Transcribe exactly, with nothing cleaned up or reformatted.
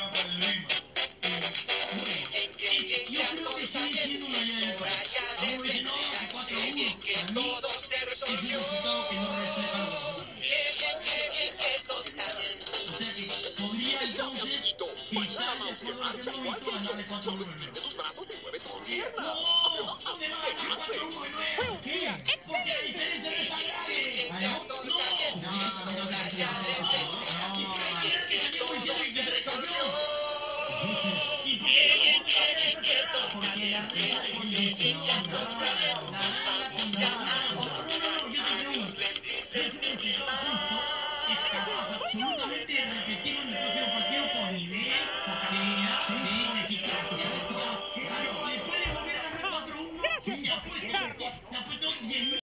va para el Lima. Bueno, yo creo que sí entiendo una llave de cuatro. Vamos a decir, no, que cuatro a uno. Para mí es un resultado que no refleja lo que pasó. O sea que podría entonces Cristal, de acuerdo a lo que hemos visto, ganarle cuatro a uno al Lima. No, ¿dónde va a ganar cuatro a uno de nuevo? ¿Por qué? Porque la diferencia no es tan grande. ¿Ah, no? No. No, también no te creas, por favor. No, estaríamos diciendo que Cristal es campeón. ¿Y por qué no lo pondría en esa temporada? Porque la regla es condicionada, nada condicionada. No, no, no, no, yo te pregunto. ¿No es un resultado justo? Es capaz absolutamente de repetirlo en el próximo partido por nivel, por calidad, sí, con eficacia, claro, le puede volver a ganar cuatro a uno. Gracias Te por apuesto, visitarnos. te apuesto diez mil